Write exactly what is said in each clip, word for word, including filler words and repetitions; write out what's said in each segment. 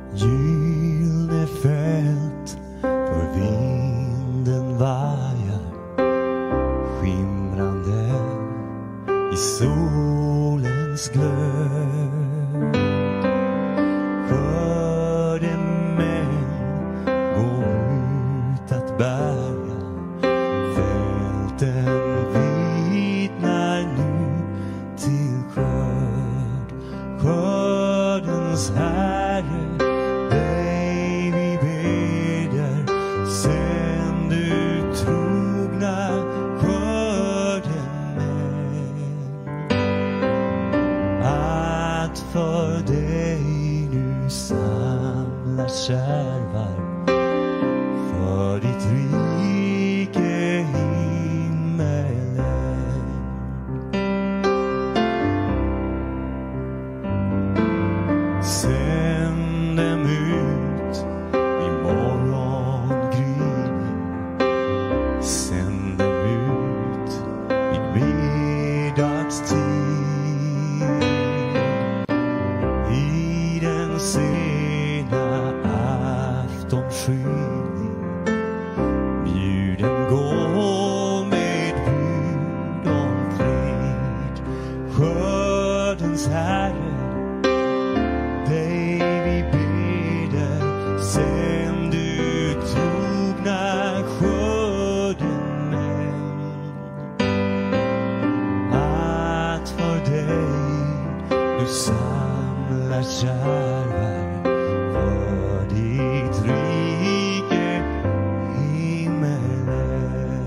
Gyllne fält för vinden vajar, skimrande i solens glöd. Skördemän går ut att bärga, fälten vitnar nu till skörd. Skördens Herre, dig vi beder, sänd ut trogna skördemän, att för dig nu samla kärvar för ditt rike himmelen. Sänd dem ut i morgongryning, sänd dem ut vid middagstid, i den sena aftonskyning. Bjud dem gå med bud om frid. Skördens Herre, dig vi beder, sänd ut trogna skördemän, att för dig du samlar kärvar för ditt rike himmelen.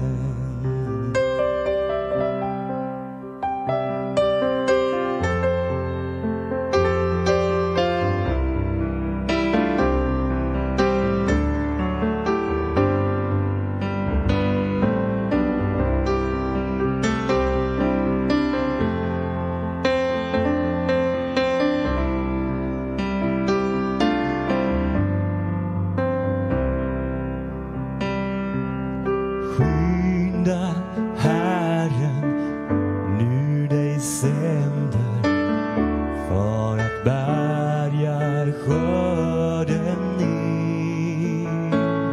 Skynda, Herren, nu dig sänder, för att bärgar skörden ner.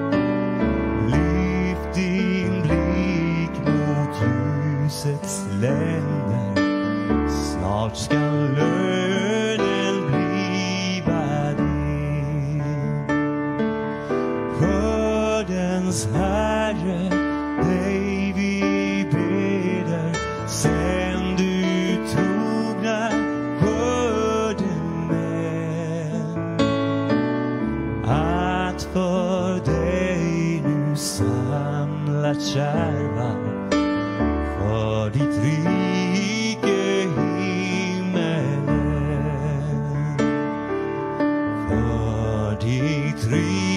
Lyft din blick mot ljusets länder, snart ska lönen bliva din. Skördens Herre, dig vi beder, sänd ut trogna skördemän, att för dig nu samla kärvar för ditt rike himmelen, för ditt rike